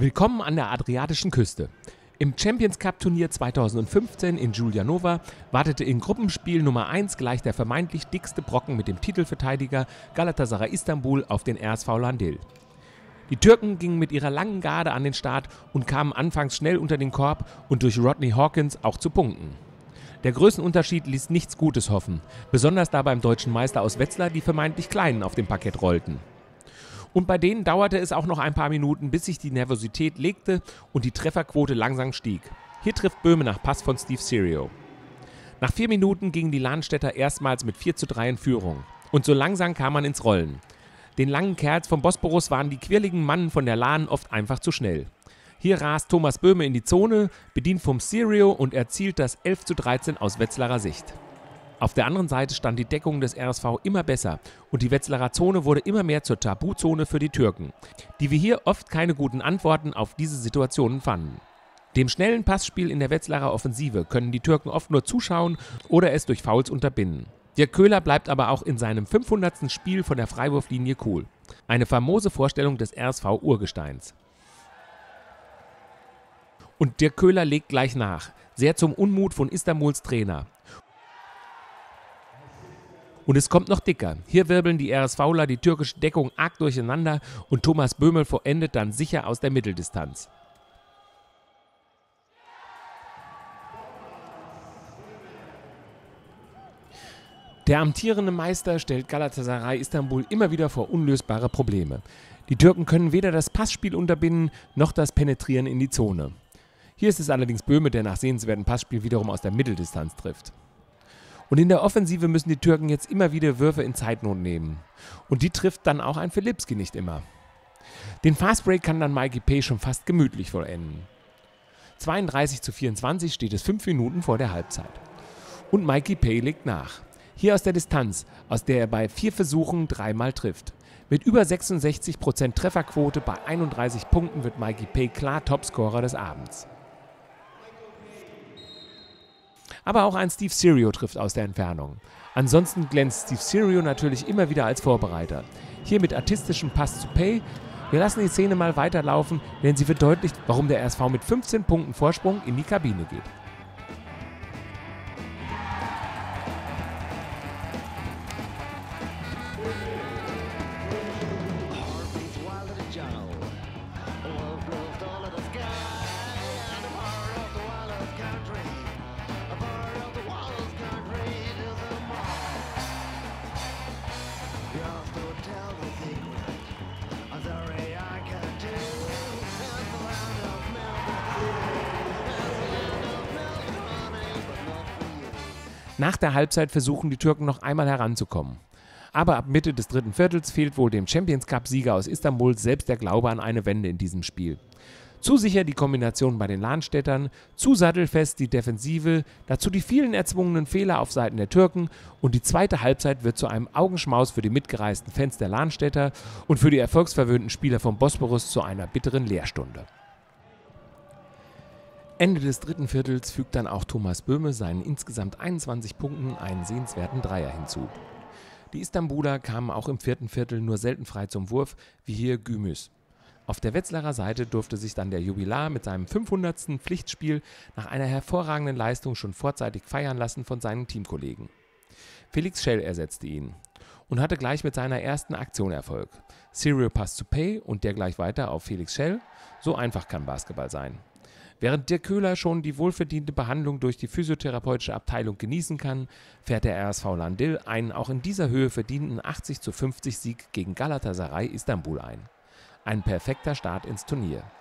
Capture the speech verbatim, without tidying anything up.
Willkommen an der adriatischen Küste. Im Champions Cup Turnier zweitausendfünfzehn in Giulianova wartete in Gruppenspiel Nummer eins gleich der vermeintlich dickste Brocken mit dem Titelverteidiger Galatasaray Istanbul auf den R S V Landil. Die Türken gingen mit ihrer langen Garde an den Start und kamen anfangs schnell unter den Korb und durch Rodney Hawkins auch zu Punkten. Der Größenunterschied ließ nichts Gutes hoffen, besonders da beim deutschen Meister aus Wetzlar die vermeintlich Kleinen auf dem Parkett rollten. Und bei denen dauerte es auch noch ein paar Minuten, bis sich die Nervosität legte und die Trefferquote langsam stieg. Hier trifft Böhme nach Pass von Steve Serio. Nach vier Minuten gingen die Lahnstädter erstmals mit vier zu drei in Führung. Und so langsam kam man ins Rollen. Den langen Kerls vom Bosporus waren die quirligen Mannen von der Lahn oft einfach zu schnell. Hier rast Thomas Böhme in die Zone, bedient vom Serio und erzielt das elf zu dreizehn aus Wetzlarer Sicht. Auf der anderen Seite stand die Deckung des R S V immer besser und die Wetzlarer Zone wurde immer mehr zur Tabuzone für die Türken, die wir hier oft keine guten Antworten auf diese Situationen fanden. Dem schnellen Passspiel in der Wetzlarer Offensive können die Türken oft nur zuschauen oder es durch Fouls unterbinden. Dirk Köhler bleibt aber auch in seinem fünfhundertsten Spiel von der Freiwurflinie cool. Eine famose Vorstellung des R S V-Urgesteins. Und Dirk Köhler legt gleich nach, sehr zum Unmut von Istanbuls Trainer. Und es kommt noch dicker. Hier wirbeln die RSVler die türkische Deckung arg durcheinander und Thomas Böhme vollendet dann sicher aus der Mitteldistanz. Der amtierende Meister stellt Galatasaray Istanbul immer wieder vor unlösbare Probleme. Die Türken können weder das Passspiel unterbinden, noch das Penetrieren in die Zone. Hier ist es allerdings Böhme, der nach sehenswertem Passspiel wiederum aus der Mitteldistanz trifft. Und in der Offensive müssen die Türken jetzt immer wieder Würfe in Zeitnot nehmen. Und die trifft dann auch ein Filipski nicht immer. Den Fastbreak kann dann Mikey Pay schon fast gemütlich vollenden. zweiunddreißig zu vierundzwanzig steht es fünf Minuten vor der Halbzeit. Und Mikey Pay legt nach. Hier aus der Distanz, aus der er bei vier Versuchen dreimal trifft. Mit über sechsundsechzig Prozent Trefferquote bei einunddreißig Punkten wird Mikey Pay klar Topscorer des Abends. Aber auch ein Steve Serio trifft aus der Entfernung. Ansonsten glänzt Steve Serio natürlich immer wieder als Vorbereiter. Hier mit artistischem Pass zu Pay. Wir lassen die Szene mal weiterlaufen, denn sie verdeutlicht, warum der R S V mit fünfzehn Punkten Vorsprung in die Kabine geht. Nach der Halbzeit versuchen die Türken noch einmal heranzukommen. Aber ab Mitte des dritten Viertels fehlt wohl dem Champions Cup-Sieger aus Istanbul selbst der Glaube an eine Wende in diesem Spiel. Zu sicher die Kombination bei den Lahnstädtern, zu sattelfest die Defensive, dazu die vielen erzwungenen Fehler auf Seiten der Türken und die zweite Halbzeit wird zu einem Augenschmaus für die mitgereisten Fans der Lahnstädter und für die erfolgsverwöhnten Spieler vom Bosporus zu einer bitteren Lehrstunde. Ende des dritten Viertels fügt dann auch Thomas Böhme seinen insgesamt einundzwanzig Punkten einen sehenswerten Dreier hinzu. Die Istanbuler kamen auch im vierten Viertel nur selten frei zum Wurf, wie hier Gümüz. Auf der Wetzlarer Seite durfte sich dann der Jubilar mit seinem fünfhundertsten Pflichtspiel nach einer hervorragenden Leistung schon vorzeitig feiern lassen von seinen Teamkollegen. Felix Schell ersetzte ihn und hatte gleich mit seiner ersten Aktion Erfolg. Serio Pass to Pay und der gleich weiter auf Felix Schell. So einfach kann Basketball sein. Während Dirk Köhler schon die wohlverdiente Behandlung durch die physiotherapeutische Abteilung genießen kann, fährt der R S V Landil einen auch in dieser Höhe verdienten achtzig zu fünfzig Sieg gegen Galatasaray Istanbul ein. Ein perfekter Start ins Turnier.